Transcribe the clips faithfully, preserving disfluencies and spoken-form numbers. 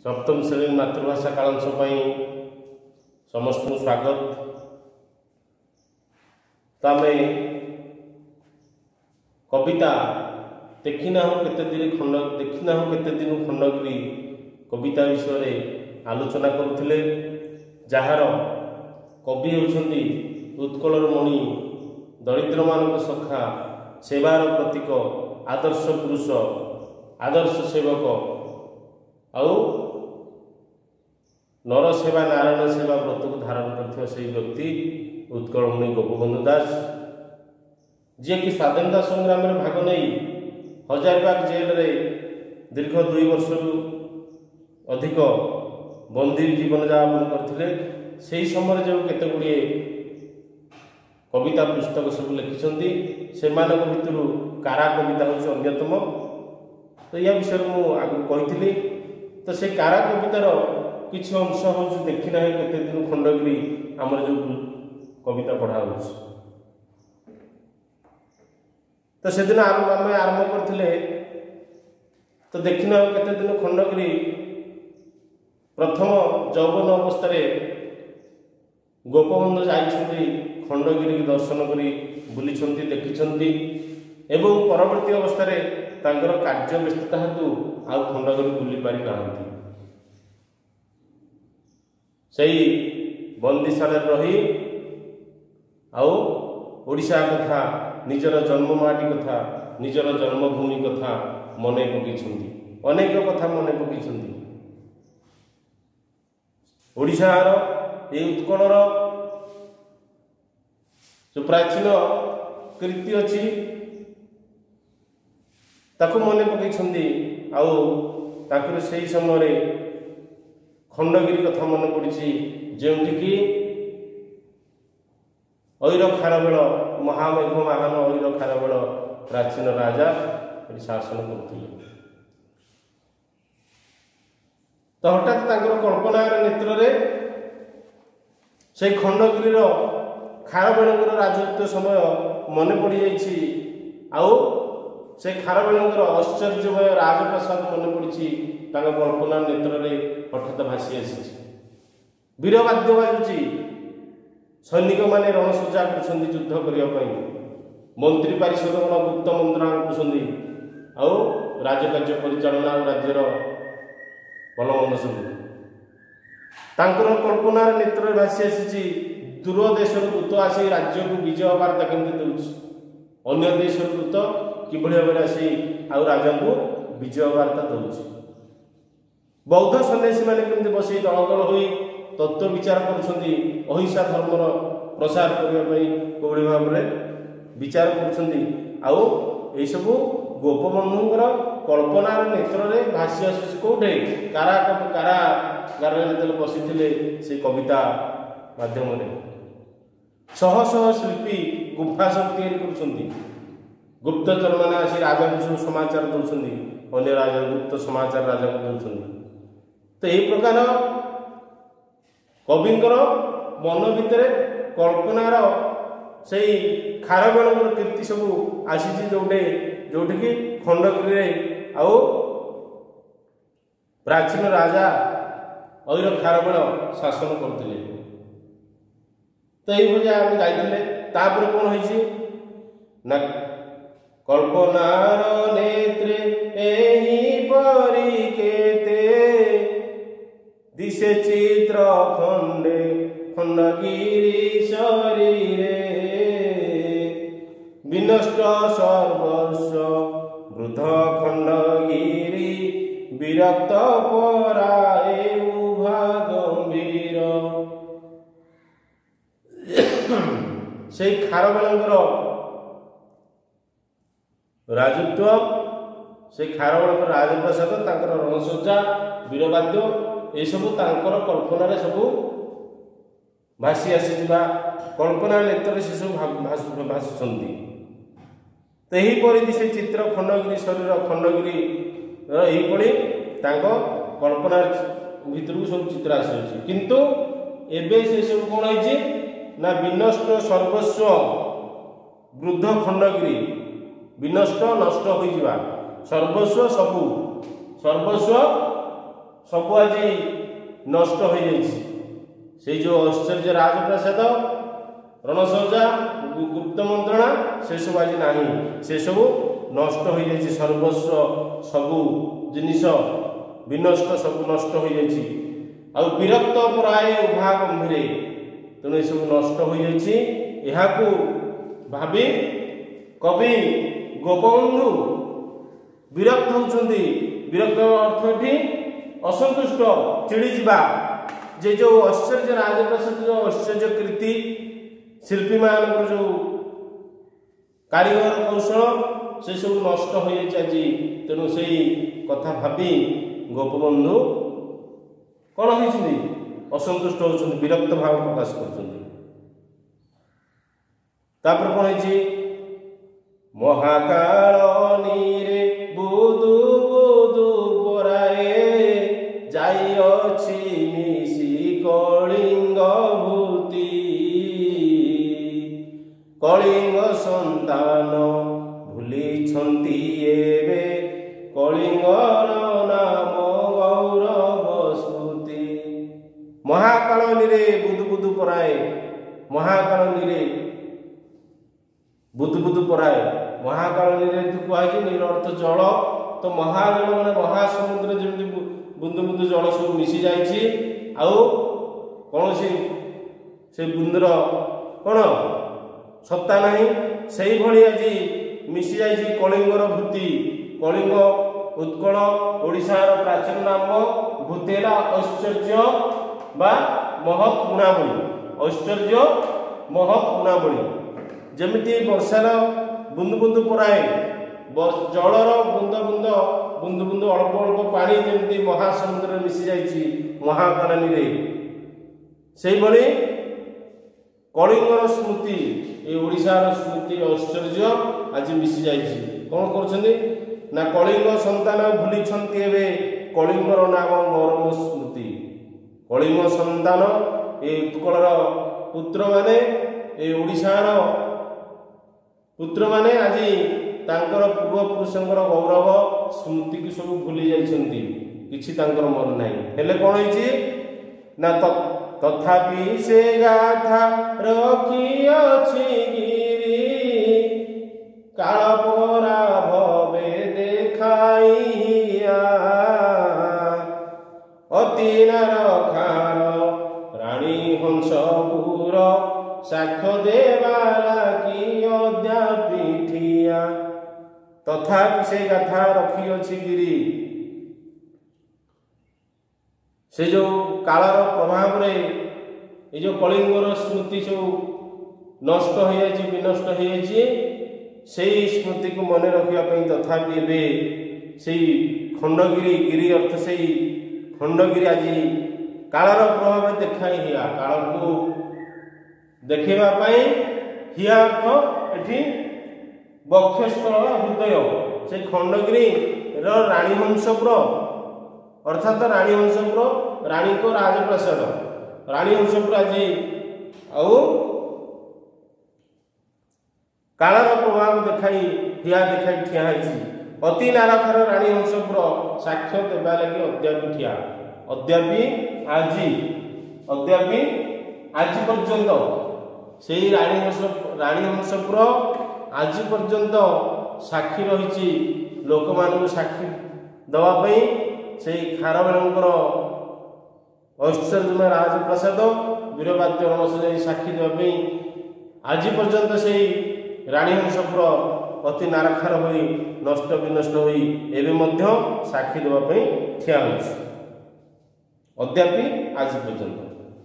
सप्तम श्रेणी मातृभाषा कालांश समस्त स्वागत। तो आम कविता देखना हो केते दिन खंड देखना हो केते दिन खंडगिरी कविता विषय आलोचना करुले, जार कवि होउछंती उत्कलर मणि, दरिद्र मानक सखा, सेवार प्रतीक, आदर्श पुरुष, आदर्श सेवक आउ नर सेवा नारायण सेवा व्रत को धारण कर व्यक्ति उत्कलमणि गोपबंधु दास, जी कि स्वाधीनता संग्राम में भाग नहीं हजारीबाग जेल रे दीर्घ दुई वर्ष अधिक बंदी जीवन यापन करते। से समय जो केते गुड़िए कविता पुस्तक सब लिखिछंती, सेमानक भितरु कारा कविता होछि अन्यतम। तो यह विषय मु आगु कहिथिली। तो से कारा कवितार किछि अंश होछि देखिना है केते दिन खंडगिरी हमर जो कविता पढ़ा होछि। तो से दिन आम आम आरंभ करथिले। तो देखिना केते दिन खंडगिरी प्रथम यौवन अवस्था रे गोपबंधु जाइछंती, खंडगिरी दर्शन करी बुलिछंती, देखिछंती एवं परवर्ती अवस्था रे तांकर कार्य व्यस्तता हेतु आउ खंडगिरी बुली पारि नाहंती। सेही बंदीशाला रही आउ ओडिशा कथा, निजर जन्ममाटी कथा, निजर जन्मभूमि कथा मने पकेछंती, अनेक कथा मने पकेछंती। ओडिशार ए उत्कलर जो प्राचीन कीर्ति अच्छी ताकू मने पकेछंती। आउ ताकर सही समय खंडगिरी कथा मन पड़ी, जेउटिकी ऐर खारवेल महामेघ महान ऐर खारवेल प्राचीन राजा शासन करथिले। तो हठात ताकर कल्पनार नेत्र रे से खंडगिरी खारवेलंकर राजत्व समय मन पड़ी जाइछि। आउ से खारवेलंकर आश्चर्यमय राजप्रसाद मन पड़ी कल्पना नेत्र रे हठात भासी आसी। वीरवाद्य बाजुची, सैनिक माने रणसज्जा कर युद्ध करने, मंत्री पारिषद गण गुप्त मंत्रणा कर आउ राजकार्य परिचालना राज्यर भलमंद सब तांकर कल्पनार नेत्र भासी आसी। दूर देश दूत आसी राज्य को विजय वार्ता केमती दूसरी, अन्य देश दूत किभली भाव आसी आउ राजा को विजय वार्ता दूसरी। बौद्ध सन्यासी मैंने केमती बस दल दल हो तत्व विचार करुछंती, अहिंसा धर्मर प्रसार करने कोभली भाव में विचार करुछंती। आउ एई सबु गोपबंधुंकर कल्पनार नेत्र रे भासी आसुछि। कोठे कारा कारागार जेतेले बसिथिले से कविता माध्यम रे शह शह शिल्पी गुफा सब तैयारी करुछंती। गुप्तचर माने आसी राजा को समाचार दउछंती, अन्य राजा गुप्त समाचार राजा को दउछंती। तो यही प्रकार कविंकर मन भितर कल्पनार से खारवेल कीर्ति सब आसी, जोटे जोटि खंडगिरी आउ प्राचीन राजा ऐर खारवेल शासन करते। तो ये आम जाइए तापर कौन होइछि ना कल्पनार नेत्रे एही परी केते दिशे चित्र खंडे खंडगिरी शरीरे विनष्ट सर्वस्व वृद्ध खंडगिरी विरक्त पराए उभा गंभीर। से खारवेलंकर राजत्व, से खारवेलंकर राजप्रसाद, तांकर रणसज्जा, वीरवाद्य ये सब तांकर कल्पना सब भासी आसी, कल्पना नेत्र से सब भासुंती। तो यहीपरि से चित्र खंडगिरी शरीर खंडगिरी यहीपरि कल्पना भितर सब चित्र आसुची। किंतु एबे से सब कौन है ना विनष्ट सर्वस्व वृद्ध खंडगिरी, विनष्ट नष्ट हो सर्वस्व सबू सर्वस्व सब आज नष्ट हो जाइए। से जो ऐश्वर्य राजप्रासाद रणसौजा गुप्त मंत्रणा से सब आज ना, से सब नष्ट हो जाइए। सर्वस्व सबू जिनिस विनष्ट सब नष्ट हो जाइए। आ विरक्त प्राय उभा गंभीर तेणु सब नष्ट हो जाइए। यहाकू भावी कवि गोपबंधु विरक्त होउछंती। विरक्त अर्थ ये असंतुष्ट चिड़ी जा जे जो ऐश्वर्य राजप्रासाद जो ऐश्वर्य कीर्ति शिल्पी मान जो कारीगर कौशल से सब नष्ट हो जाए। तेणु से कथा भावी गोपबंधु कौन होती असंतुष्ट होती विरक्त भाव प्रकाश कर। कौन है महाकालनीरे बुदु बुदु पराए जाइअछि मिसी कलिंग भूति कलिंग संतान भूलिछंती एबे कलिंगर नाम गौरव स्मृति। महाकालनीरे बुदु बुदु पराए महाकालनीरे बुदु बुदु पराए महाकालनीरे कहुई नीर अर्थ जल तो महाजल मैंने महासमुद्र जमी बुंदु बुंदु जल सब मिसी जाइए। कौन से बुंदर कौन सत्ता ना से भली आज मिसी जाइए कलिंगर भूति। कलिंग उत्कल ओडिशार प्राचीन नाम भूतेरा ऐश्वर्य बा महत् गुणावली ऐश्वर्य महत् गुणावली। जमिति वर्षार बुंदु बुंदु पराए जलर बुंद बुंद बुंदु बुंदु अल्प अल्प पानी जमी महासमुद्र मिसी जाइए महाकालनी से भली कलिंगर स्मृति ये ओडिशार स्मृति ऐश्वर्य आज मिसी जाइए। कौन कर ना कलिंग संतान भूलिछंती एबे कलिंगर नाम गौरव स्मृति। कलिंग संतान ये उत्कलर पुत्र माने ये ओडिशार पुत्र माने आज तांकर पूर्व पुरुषंकर गौरव स्मृति की सब भूली जाइछंती किछि तांकर मन नाही। हेले कोन होइछि ना तथापि से गाथा रखी अछि गिरी काल परा भवे देखाइया अति नरखार रानी हंसपुर साक्ष्य देवारा की अद्यापिठिया। तथापि से गाथा रखी अछि गिरी से जो कालर प्रभाव रे ये जो कलिंगर स्मृति सब नष्ट हो जाए विनष्ट हो जाए से स्मृति को मन रखापी तथापि एबे से खंडगिरी गिरी अर्थ से खंडगिरी आज कालर प्रभाव देखाई हिया काल को देखा हिया अर्थ ये बक्षस्थल हृदय से खंडगिरी राणी हंसपुर अर्थात राणी हंसपुर राणी को राजप्रासाद राणी हंसपुर आज आउ कालर प्रभाव देखाई हिया देखाई ठिया अति नारखार राणी हंसपुर साक्ष्य देवा लगी अद्यापि ठिया अद्यापि आज अद्यापि आज पर्यंत से राणी हंस राणी हंसपुर आज पर्यंत साक्षी रही लोक मान साक्षी दवाई से खारवेलंकर ऐश्वर्य राजप्रासाद वीरवाद्य रणसौजा साक्षी देवाई आज पर्यंत से राणी हंसपुर अति नारखार हो नष्ट विनष्ट हो साक्षी देवाई ठिया अद्यापि आज पर्यंत।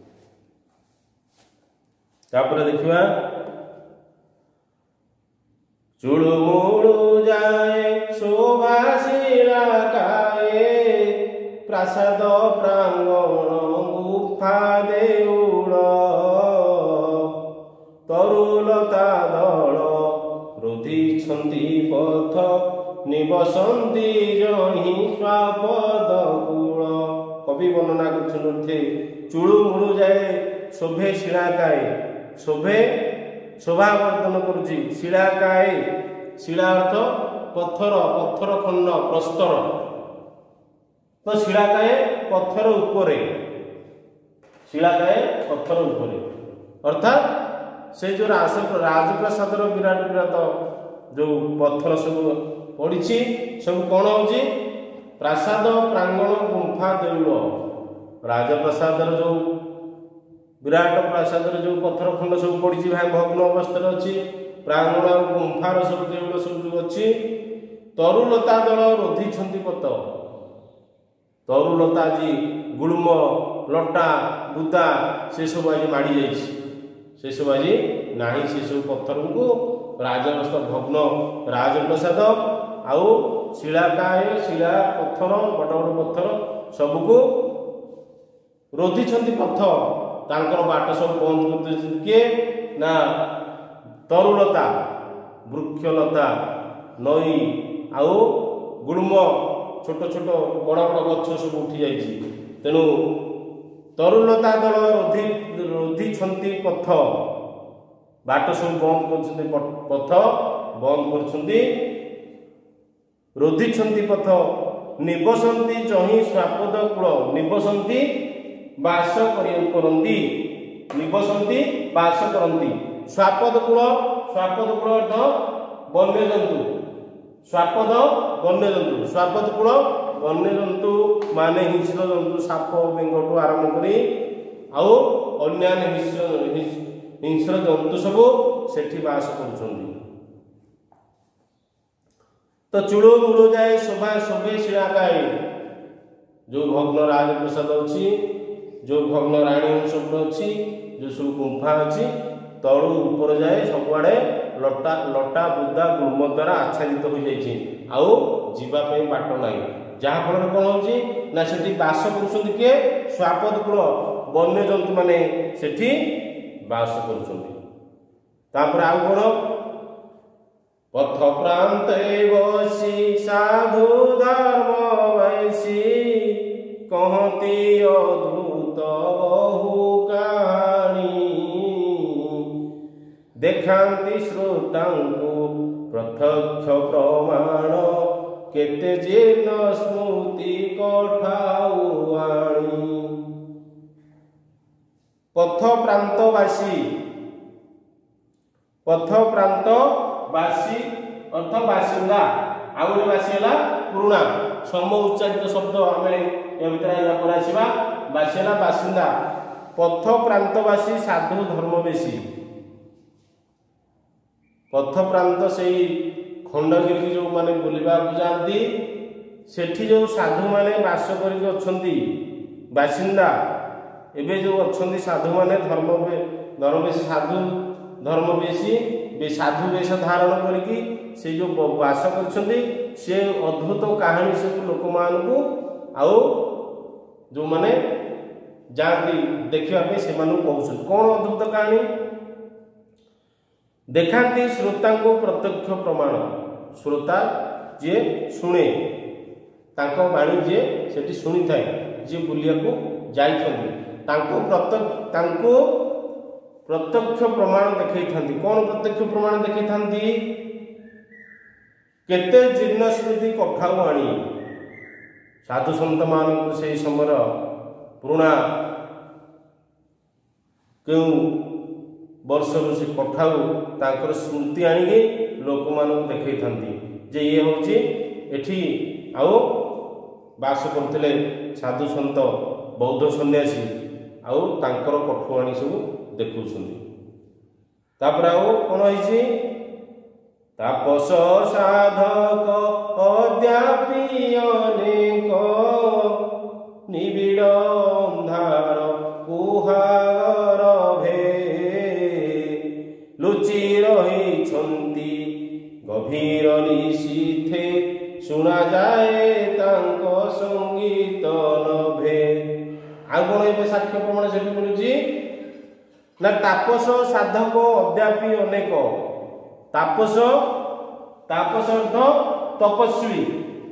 तापर देखिवा चुड़मुड़ू जाए शोभाशिला काए प्रासाद प्रांगण गुफा देउल तरुलता दल रुधिछंती पथ निबसंती जही स्वापद कूल। कवि वर्णना करछन्ते चुड़मुड़ू जाए शोभे शिलाकाए शोभे शोभावर्धन करुची शिलाकाए शिला अर्थ पत्थर पत्थर खंड प्रस्तर तो शिलाकाय पत्थर उपरे शिलाकाय पत्थर उपरे अर्थात से जो राज राजप्रासाद विराट विराट जो पत्थर सब पड़ी सब कौन हो प्रासाद प्रांगण गुंफा देउल राजप्रासाद जो विराट प्रासाद जो पत्थर खंड सब पड़ी भग्न अवस्था अच्छी प्रांगण और गुंफार सब देउल सब जो अच्छी तरुलता दल रोधी पत तरुलता जी गुळ्म लटा बुदा से सब आज माड़ी जाइए से सब आज ना से सब पत्थर को राजवस्था भग्न राजप्रसाद आउ शिलाकाय शिला पत्थर बड़ बड़ पत्थर सबको रोधी पथ तांकर बाट सब बंद कर किए ना तरुलता वृक्षलता नई आउ गुळ्म छोट छोट बड़ बड़ गछ सब उठी जाइए तेणु तरुलता दल रोधी रोधी पथ बाट सब बंद कर पथ बंद कर रोधी पथ निबसंती चही स्वापद कूल निबसंती बास करती निबसंती बास करती स्वापद कूल स्वापद कूल अर्थ वन्यजंतु स्वापद वन्यजंतु स्वापद कूल वन्यजंतु माने हिंस्र जंतु साप बेंगठू आरंभ करी आउ अन्यान्य हिंस्र जंतु सब सेठी बास करुछंती तो चूड़ो मूड़ो जाए शोभा शोभे शिलाकाय जो भग्न राजप्रसाद अच्छी जो भग्न राणी सब अच्छी जो सब गुंफा अच्छी तलू ऊपर जाए सबुआड़े लटा लटा बुदा गुल्म द्वारा आच्छादित हो जाइए आउ जीवाई बाट ना जहाँफल कौन हो ना से बास कर किए स्वापद कूल वन्य जंतु मैंने सेठी बास कर आउ कौन पथ प्रांत बसी साधु धर्म वैसी कहती अद्भुत बहु कहानी देखांती श्रोता प्रत्यक्ष प्रमाण केते जीर्ण स्मृति कठाऊ आणी पथ प्रांतवासी पथ प्रांतवासी अर्थ बासिंदा आउ गोटे बासी है पुराणा सम उच्चारित शब्द आम भितर आसवा बासी है बासिंदा पथ प्रांतवासी साधु धर्मवेशी पथ प्रांत से खंडगिरी जो माने बुलवा जाती सेठी जो साधु माने बास करके बासिंदा एबे जो अच्छा साधु माने धर्म धर्मवेशी साधु धर्मवेशी साधु वेश धारण करके से जो बास कर से अद्भुत कहानी सब लोक मान आउ जो माने जाती देखा से कहते कौन अद्भुत कहानी देखाती श्रोता को प्रत्यक्ष प्रमाण श्रोता जे शुणे तांको बाणी जे सेठी शुणी थाए जे बुलिया को जाइछन्ती तांको प्रत्यक्ष प्रत्यक्ष प्रमाण देखई थांती कौन प्रत्यक्ष प्रमाण देखई थांती केते जीर्ण स्मृति कठाऊ आनी साधु संत मान से समय पुराणा क्यों वर्ष से कठाऊ तांकर स्मृति आनिके लोक मान देखई थांती जे ये होची एठी आउ बास करथिले साधु संत बौद्ध सन्यासी आउ तांकर कठू आनी सब देखुछन्ती तापर आउ कोन होईची तापस साधक अद्यापि अनेक निबिड़ अंधार कुहागर भे लुचि रहिछन्ती गभीर निशीथे सुना जाए तांको संगीत नभे आ कोन ए साक्ष्य प्रमाण से मिलुची ना तापस साधक अद्यापि अनेक तापस तापस अर्थ तपस्वी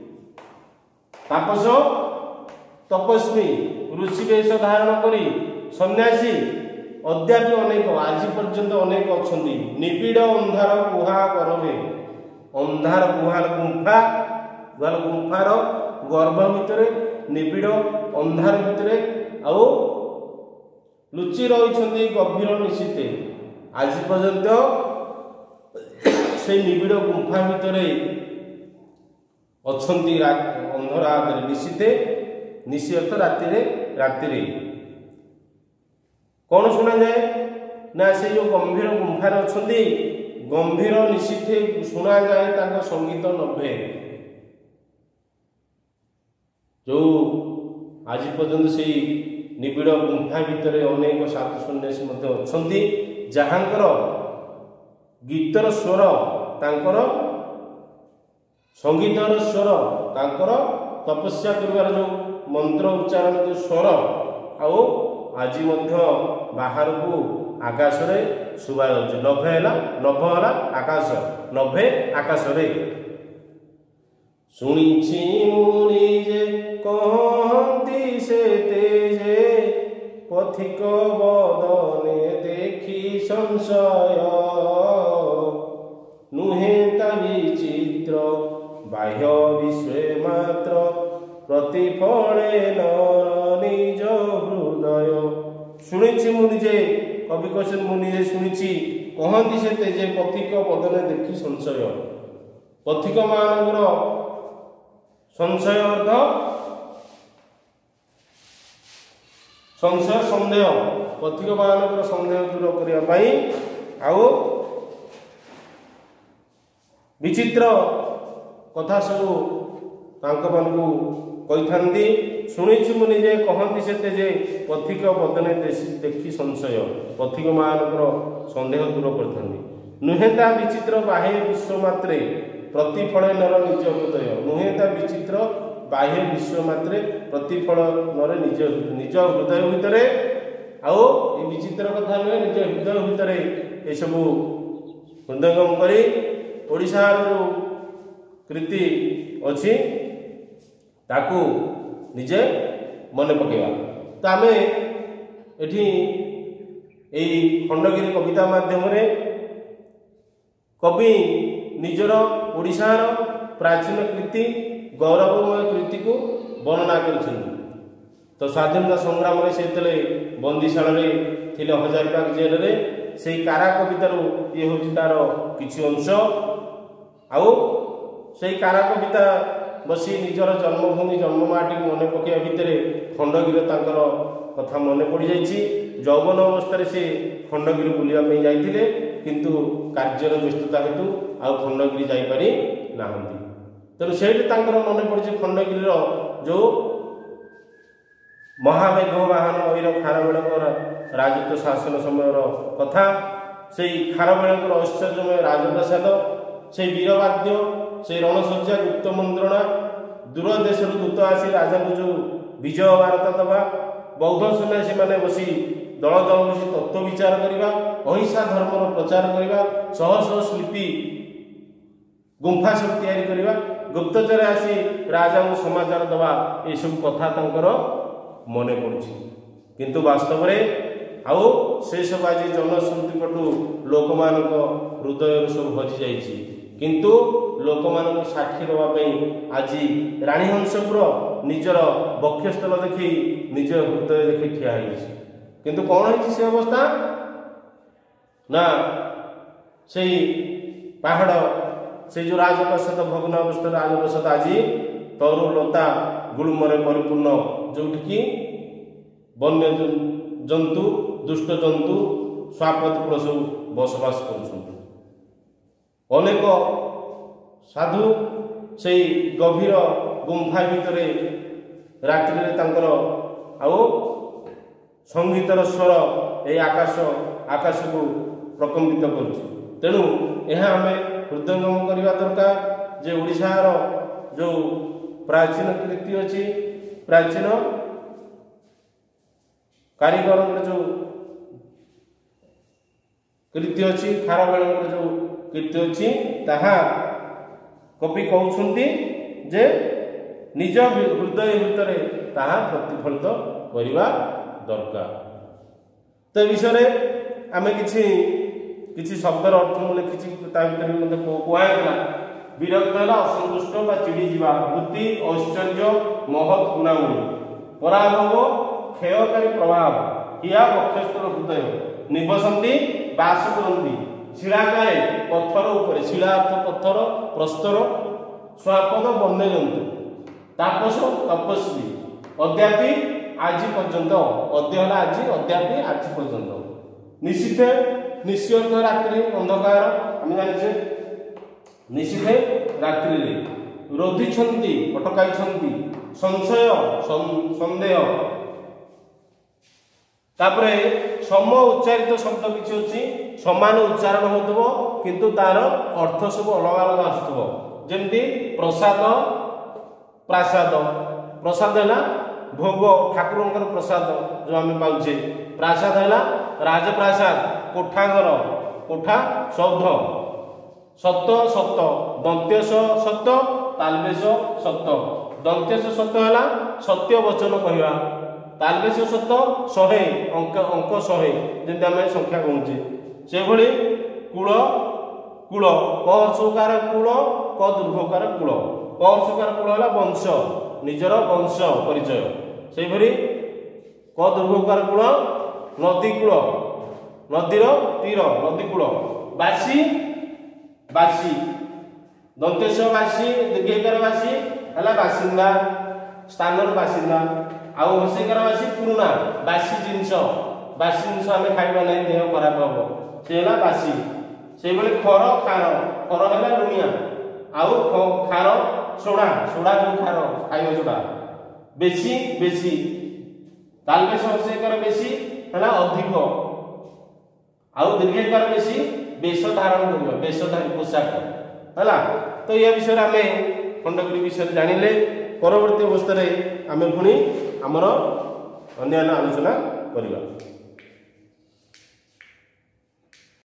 तापस तपस्वी ऋषि वेश धारण करी सन्यासी अद्यापि अनेक आज पर्यंत अनेक अछंती निबिड़ अंधार गुहा करबे अंधार गुहार गुंफा गुहार गुंफार गर्भ भितर निबिड़ अंधार भितर आउ लुचि रही गभीर निशीते आज पर्यंत से निबिड़ गुंफा भितर अच्छी अंधरात निशीते निशी अर्थ राति राति कौन शुणा जाए ना से जो गंभीर गुंफार अच्छा गंभीर निशीथे शुणा जाए संगीत नभे जो आज पर्यंत से निबिड़ गुंफा भितर अनेक साधु सन्यासी अच्छा जहाँकर गीतर स्वर तांकर संगीतर स्वर तांकर तपस्या कर जो मंत्र उच्चारण जो स्वर आओ आज बाहर को आकाश रे शुभा जाउछ नभे हला नभ हला आकाश नभे आकाश रे सुनिछि मुनि जे कहंती से तेजे पथिक बदने देखी संशय नुहे ता विचित्र बाह्य विश्व मात्र प्रतिफले नर निज हृदय सुनिछि मुनि जे कवि कहते मुनि शुणी कहती से तेजे पथिक बदने देखी संशय पथिक मान संशय अर्थ संशय सन्देह पथिक मान सन्देह दूर करने आउ विचित्र कथा सब कही था शुणी मुनि जे कहती से तेजे पथिक बदने देखी संशय पथिक मान सन्देह दूर कर नुहेता विचित्र बाह्य विश्व मात्रे प्रतिफल नर निज हृदय नुहेता विचित्र बाह्य विश्व मात्रे प्रतिफल नर निज निज हृदय भितर आओ ये विचित्र कथा नुहे निज हृदय भितर ये सब हृदयंगम करी ओडिशार जो कृति अच्छी ताकू निजे मन पकेवा तो आम एठी ए खंडगिरी कविता माध्यम रे कवि निजर ओडिशार प्राचीन कृति गौरवमय कृति को वर्णना करिसेंती तो स्वाधीनता संग्राम रे सेतले बंदीशाला रे थिले हजारीबाग जेल रे से कारा कवितार ये हूँ तार किछि अंश आउ से कारा कविता बसी निजर जन्मभूमि जन्ममाटी मन पकड़ा भितर खंडगिरी तांकर कथा मन पड़ जाइए यौवन अवस्था से खंडगिरी बुलापी जाते किंतु कार्यर व्यस्तता हेतु आउ खंडगिरी जापारी ना तेणु से मन पड़ी खंडगिरी जो महामेघ वाहन अईर खारबेल राजत्व शासन समय कथा से खारबेल ऐश्वर्यमय राजप्रासाद से वीरवाद्य से रणसज्जा गुप्त मंत्रणा दूर देश दूत आसी राजा को जो विजय वार्ता दवा बौद्ध सन्यासी मैंने बसी दल दल बसी तत्व विचार करवा अहिंसा धर्म प्रचार करवा शह शह शिल्पी गुंफा सब तैयारी करवा गुप्तचर आसी राजा को समाचार दवा ये सब कथा तांकर मन पड़ुछि किंतु वास्तव में आउ से सब आज जनश्रुति पटु लोक मान हृदय सब हजि जाइछि किंतु लोक मान साक्षी देवाई आज राणी हंसपुर निजर बक्षस्थल देखी निज हृदय देखी ठिया किंतु कौन है से अवस्था ना से पहाड़ से जो राजप्रासाद भग्न अवस्था राजप्रासाद आज तरु लता गुलुमरे परिपूर्ण जोटि वन्य जंतु दुष्ट जंतु स्वापतपुर सब बसवास कर अनेक साधु से गभीर गुंफा भितर रात्रि तांकर आउ संगीतर स्वर ए आकाश आकाश को प्रकम्पित कर तेणु यह आम हृदयंगम करने दरकार जे ओडिशार जो प्राचीन कृति अच्छी प्राचीन कारीगर जो कृति अच्छी खारबेल जो कृति अच्छी ताहा कवि कहते जे निज हृदय भितर ताहा प्रतिफलित करने दरकार तो विषय आम कि किसी शब्दर अर्थ मु लिखी भर कहला विरक्त है असंतुष्ट बा चिड़ी बुद्धि ऐश्वर्य ମହତ୍ ଗୁଣାବଳୀ ପରାଭବ କ୍ଷୟକାରୀ ପ୍ରଭାବ ଇହା ବକ୍ଷସ୍ଥଳ ହୃଦୟ ନିବସନ୍ତି ବାସ କରନ୍ତି ଶିଳାକାରେ ପଥର ଉପରେ ଶିଳା ଅର୍ଥ ପଥର ପ୍ରସ୍ତର ସ୍ୱାପଦ ବନ୍ୟଜନ୍ତୁ ତାପସ ତପସ୍ୱୀ ଅଦ୍ୟାପି ଆଜି ପର୍ଯ୍ୟନ୍ତ ଅଦ୍ୟ ହେଲା ଆଜି ଅଦ୍ୟାପି ଆଜି ପର୍ଯ୍ୟନ୍ତ ନିଶିଥେ ନିଶି ଅର୍ଥ ରାତ୍ରି ଅନ୍ଧକାର ଆମେ ଜାଣିଛେ ନିଶିଥେ ରାତ୍ରିରେ ରୋଧିଛନ୍ତି ଅଟକାଇଛନ୍ତି ସଂଶୟ ସନ୍ଦେହ ତାପରେ ସମ ଉଚ୍ଚାରିତ ଶବ୍ଦ କିଛି ଅଛି ସମାନ ଉଚ୍ଚାରଣ ହେଉଥିବ କିନ୍ତୁ ତାର ଅର୍ଥ ସବୁ ଅଲଗା ଅଲଗା ଆସୁଥିବ ଯେମିତି ପ୍ରସାଦ ପ୍ରାସାଦ ପ୍ରସାଦ ହେଲା ଭୋଗ ଠାକୁରଙ୍କର ପ୍ରସାଦ ଯେଉଁ ଆମେ ପାଉଛେ ପ୍ରାସାଦ ହେଲା ରାଜପ୍ରାସାଦ କୋଠାଘର କୋଠା ସୌଧ ସତ ସତ ଦନ୍ତେଶ ସତ ତାଲବେଶ ସତ ଦନ୍ତେଶ ସତ ହେଲା ସତ୍ୟ ବଚନ କହିବା ତାଲବେଶ ସତ ଶହେ ଅଙ୍କ ଅଙ୍କ ଶହେ ଯେମିତି ଆମେ ସଂଖ୍ୟା କହୁଛେ ସେଭଳି କୂଳ କୂଳ କ ହର୍ଷକାର କୂଳ କ ଦୁର୍ଘକାର କୂଳ କ ହର୍ଷକାର କୂଳ ହେଲା ବଂଶ ନିଜର ବଂଶ ପରିଚୟ ସେହିପରି କ ଦୁର୍ଘକାର କୂଳ ନଦୀ କୂଳ ନଦୀର ତୀର ନଦୀ କୂଳ ବାସି ବାସି ଦନ୍ତେଶ ବାସି ଦୀର୍ଘକାର ବାସି ହେଲା ବାସିନ୍ଦା ସ୍ଥାନର ବାସିନ୍ଦା ଆଉ ହର୍ଷିକାର ବାସି ପୁରୁଣା ବାସି ଜିନିଷ ବାସି ଜିନିଷ ଆମେ ଖାଇବା ନାହିଁ ଦେହ ଖରାପ ହବ ସେ ହେଲା ବାସି ସେଇଭଳି ଖର ଖାର ଖର ହେଲା ଲୁଣିଆ ଆଉ ଖାର ସୋଡ଼ା ସୋଡ଼ା ଯେଉଁ ଖାର ଖାଇବା ସୋଡ଼ା ବେଶୀ ବେଶୀ ତାଲବେଶ ହର୍ଷିକାର ବେଶୀ ହେଲା ଅଧିକ ଆଉ ଦୀର୍ଘକାର ବେଶୀ ବେଶ ଧାରଣ କରିବା ବେଶଧାରୀ ପୋଷାକ ହେଲା ତ ଏ ବିଷୟରେ ଆମେ ଖଣ୍ଡଗିରି ବିଷୟରେ ଜାଣିଲେ ପରବର୍ତ୍ତୀ ଅବସ୍ଥାରେ ଆମେ ପୁଣି ଆମର ଅନ୍ୟାନ୍ୟ ଆଲୋଚନା କରିବା।